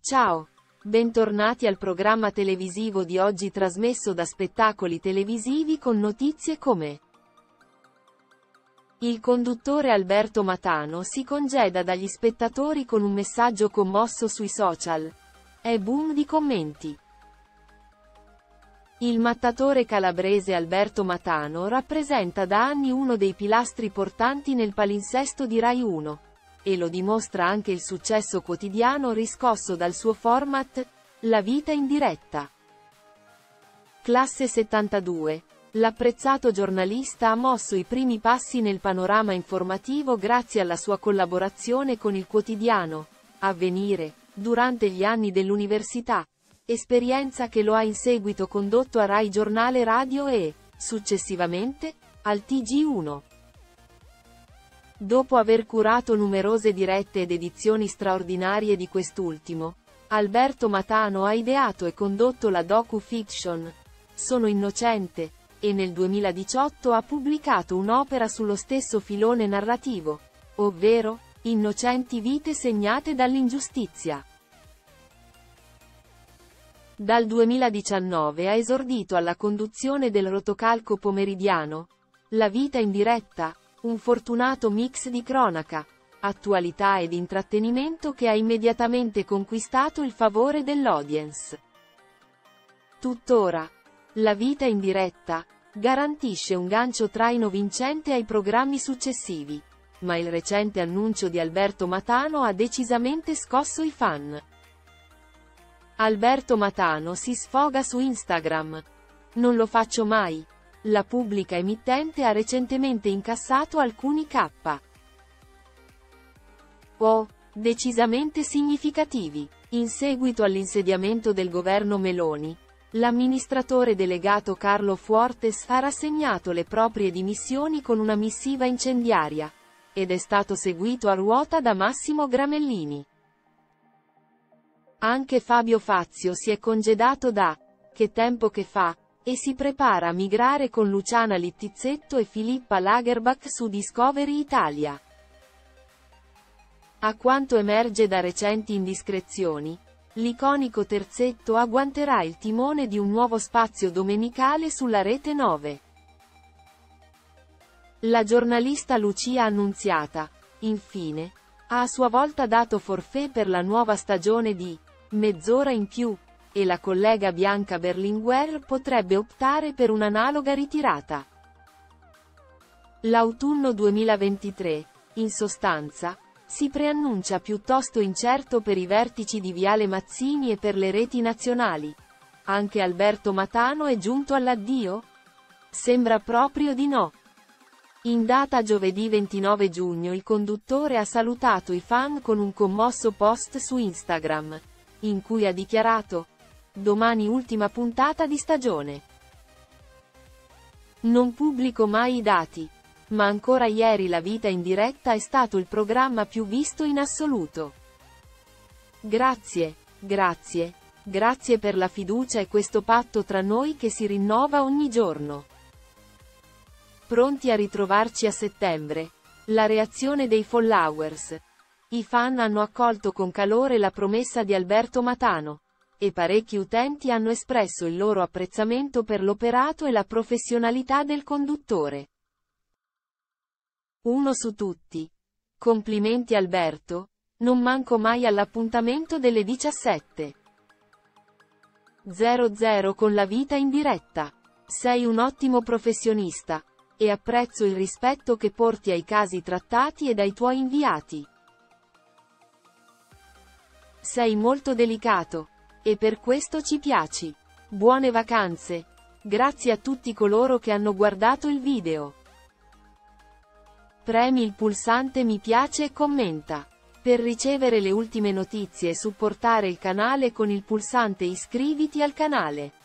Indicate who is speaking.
Speaker 1: Ciao! Bentornati al programma televisivo di oggi trasmesso da Spettacoli Televisivi con notizie come: il conduttore Alberto Matano si congeda dagli spettatori con un messaggio commosso sui social. È boom di commenti. Il mattatore calabrese Alberto Matano rappresenta da anni uno dei pilastri portanti nel palinsesto di Rai 1. E lo dimostra anche il successo quotidiano riscosso dal suo format, La vita in diretta. Classe 72. L'apprezzato giornalista ha mosso i primi passi nel panorama informativo grazie alla sua collaborazione con il quotidiano Avvenire, durante gli anni dell'università, esperienza che lo ha in seguito condotto a Rai Giornale Radio e, successivamente, al TG1. Dopo aver curato numerose dirette ed edizioni straordinarie di quest'ultimo, Alberto Matano ha ideato e condotto la docu-fiction Sono innocente, e nel 2018 ha pubblicato un'opera sullo stesso filone narrativo, ovvero Innocenti vite segnate dall'ingiustizia. Dal 2019 ha esordito alla conduzione del rotocalco pomeridiano La vita in diretta, un fortunato mix di cronaca, attualità ed intrattenimento che ha immediatamente conquistato il favore dell'audience. Tuttora, La vita in diretta garantisce un gancio traino vincente ai programmi successivi, ma il recente annuncio di Alberto Matano ha decisamente scosso i fan. Alberto Matano si sfoga su Instagram. Non lo faccio mai. La pubblica emittente ha recentemente incassato alcuni KO decisamente significativi. In seguito all'insediamento del governo Meloni, l'amministratore delegato Carlo Fuortes ha rassegnato le proprie dimissioni con una missiva incendiaria, ed è stato seguito a ruota da Massimo Gramellini. Anche Fabio Fazio si è congedato da Che tempo che fa, e si prepara a migrare con Luciana Littizzetto e Filippa Lagerbach su Discovery Italia. A quanto emerge da recenti indiscrezioni, l'iconico terzetto agguanterà il timone di un nuovo spazio domenicale sulla Rete 9. La giornalista Lucia Annunziata, infine, ha a sua volta dato forfait per la nuova stagione di Mezz'ora in più, e la collega Bianca Berlinguer potrebbe optare per un'analoga ritirata. L'autunno 2023, in sostanza, si preannuncia piuttosto incerto per i vertici di Viale Mazzini e per le reti nazionali. Anche Alberto Matano è giunto all'addio? Sembra proprio di no. In data giovedì 29 giugno il conduttore ha salutato i fan con un commosso post su Instagram, in cui ha dichiarato: "Domani ultima puntata di stagione. Non pubblico mai i dati, ma ancora ieri La vita in diretta è stato il programma più visto in assoluto. Grazie, grazie, grazie per la fiducia e questo patto tra noi che si rinnova ogni giorno. Pronti a ritrovarci a settembre?" La reazione dei followers. I fan hanno accolto con calore la promessa di Alberto Matano, e parecchi utenti hanno espresso il loro apprezzamento per l'operato e la professionalità del conduttore. Uno su tutti. Complimenti Alberto, non manco mai all'appuntamento delle 17:00 con La vita in diretta. Sei un ottimo professionista, e apprezzo il rispetto che porti ai casi trattati e ai tuoi inviati. Sei molto delicato, e per questo ci piaci. Buone vacanze. Grazie a tutti coloro che hanno guardato il video. Premi il pulsante mi piace e commenta. Per ricevere le ultime notizie e supportare il canale con il pulsante iscriviti al canale.